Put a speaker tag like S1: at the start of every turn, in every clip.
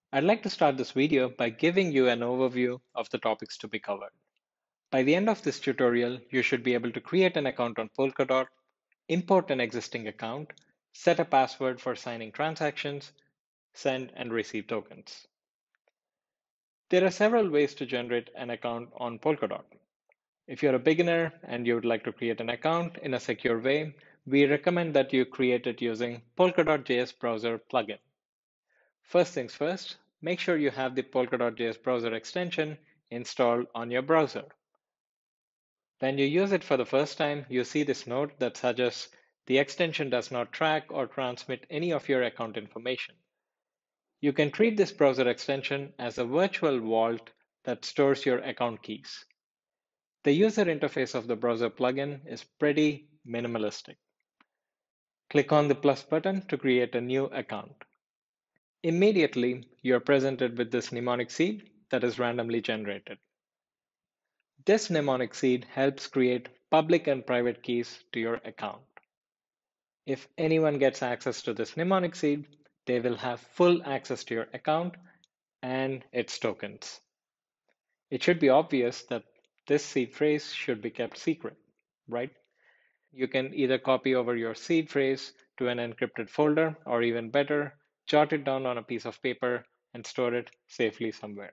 S1: I'd like to start this video by giving you an overview of the topics to be covered. By the end of this tutorial, you should be able to create an account on Polkadot, import an existing account, set a password for signing transactions, send and receive tokens. There are several ways to generate an account on Polkadot. If you're a beginner and you would like to create an account in a secure way, we recommend that you create it using Polkadot.js browser plugin. First things first, make sure you have the Polkadot.js browser extension installed on your browser. When you use it for the first time, you see this note that suggests the extension does not track or transmit any of your account information. You can treat this browser extension as a virtual vault that stores your account keys. The user interface of the browser plugin is pretty minimalistic. Click on the plus button to create a new account. Immediately, you're presented with this mnemonic seed that is randomly generated. This mnemonic seed helps create public and private keys to your account. If anyone gets access to this mnemonic seed, they will have full access to your account and its tokens. It should be obvious that this seed phrase should be kept secret, right? You can either copy over your seed phrase to an encrypted folder, or even better, jot it down on a piece of paper and store it safely somewhere.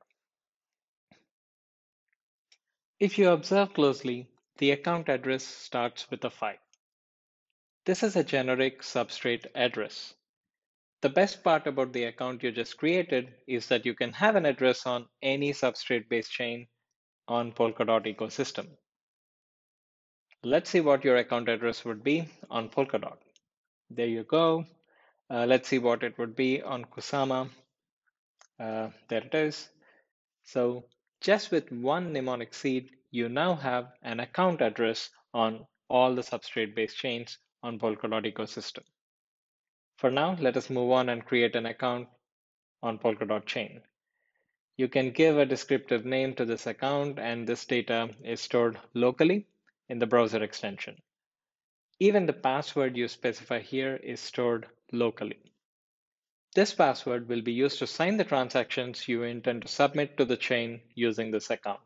S1: If you observe closely, the account address starts with a 5. This is a generic substrate address. The best part about the account you just created is that you can have an address on any substrate-based chain on Polkadot ecosystem. Let's see what your account address would be on Polkadot. There you go. Let's see what it would be on Kusama. There it is. So just with one mnemonic seed, you now have an account address on all the substrate-based chains on Polkadot ecosystem. For now, let us move on and create an account on Polkadot chain. You can give a descriptive name to this account, and this data is stored locally in the browser extension. Even the password you specify here is stored locally. This password will be used to sign the transactions you intend to submit to the chain using this account.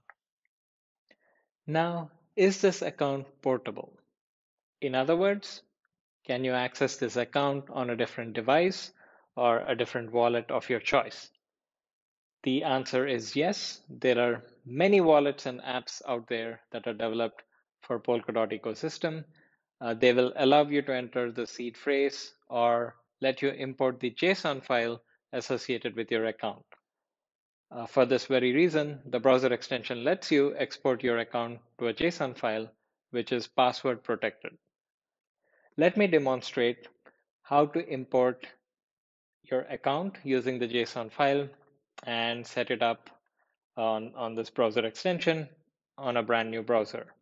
S1: Now, is this account portable? In other words, can you access this account on a different device or a different wallet of your choice? The answer is yes. There are many wallets and apps out there that are developed for Polkadot ecosystem. They will allow you to enter the seed phrase or let you import the JSON file associated with your account. For this very reason, the browser extension lets you export your account to a JSON file, which is password protected. Let me demonstrate how to import your account using the JSON file and set it up on this browser extension on a brand new browser.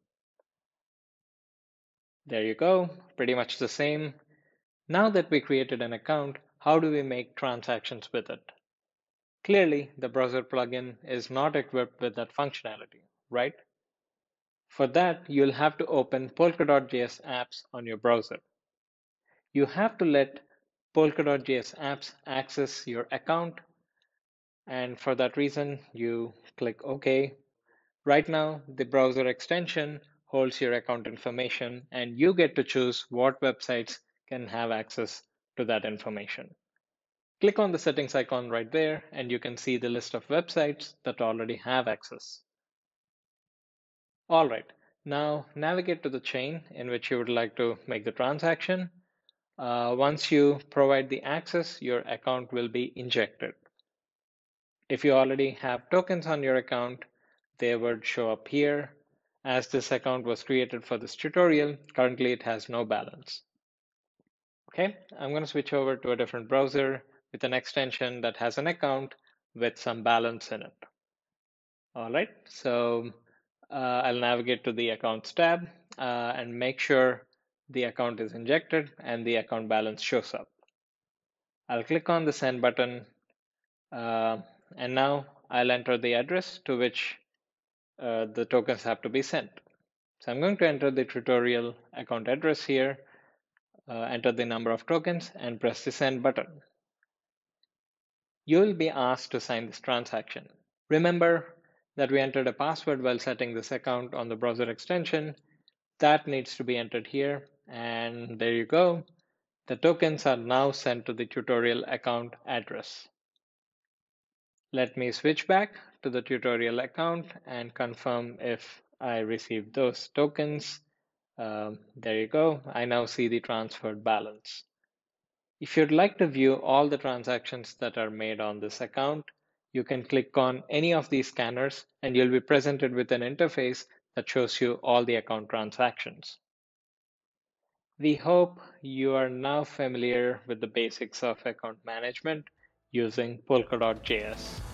S1: There you go, pretty much the same. Now that we created an account, how do we make transactions with it? Clearly, the browser plugin is not equipped with that functionality, right? For that, you'll have to open Polkadot.js apps on your browser. You have to let Polkadot.js apps access your account, and for that reason, you click OK. Right now, the browser extension holds your account information, and you get to choose what websites can have access to that information. Click on the settings icon right there, and you can see the list of websites that already have access. All right, now navigate to the chain in which you would like to make the transaction. Once you provide the access, your account will be injected. If you already have tokens on your account, they would show up here. As this account was created for this tutorial, currently it has no balance. Okay, I'm going to switch over to a different browser with an extension that has an account with some balance in it. All right, so I'll navigate to the accounts tab and make sure the account is injected and the account balance shows up. I'll click on the send button and now I'll enter the address to which the tokens have to be sent. So I'm going to enter the tutorial account address here, enter the number of tokens and press the send button. You will be asked to sign this transaction. Remember that we entered a password while setting this account on the browser extension. That needs to be entered here. And there you go. The tokens are now sent to the tutorial account address. Let me switch back to the tutorial account and confirm if I received those tokens. There you go. I now see the transferred balance. If you'd like to view all the transactions that are made on this account, you can click on any of these scanners and you'll be presented with an interface that shows you all the account transactions. We hope you are now familiar with the basics of account management using Polkadot.js.